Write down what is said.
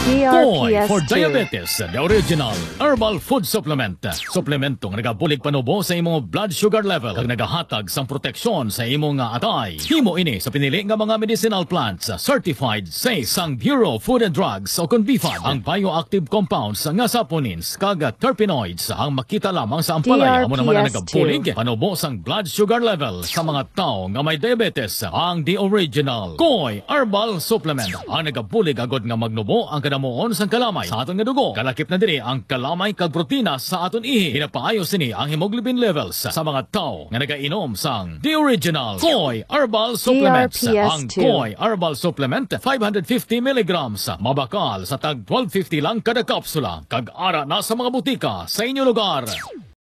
Koi DRPS for 2. diabetes, the original herbal food supplement. Supplemento nga nagabulig panubo sa imong blood sugar level kag nagahatag sang proteksyon sa imong nga atay. Himo ini sa pinili nga mga medicinal plants certified sa sang Bureau of Food and Drugs o BFAD. Ang bioactive compounds nga saponins kag terpenoids ang makita lamang sa ampalaya mo naman ang nagabulig panubo sang blood sugar level sa mga tao nga may diabetes. Ang the original Koi Herbal Supplement ang nagabulig agad nga magnubo ang kadamuon sang kalamay sa aton nga dugo. Kalakip na diri ang kalamay kag protina sa aton ihi. Pinapaayos ini ang hemoglobin levels sa mga tao nga nagainom sang the original Koi Herbal Supplement. Ang Koi Herbal Supplement 550 milligrams mabakal sa tag 12.50 lang kada kapsula kag ara na sa mga butika sa inyong lugar.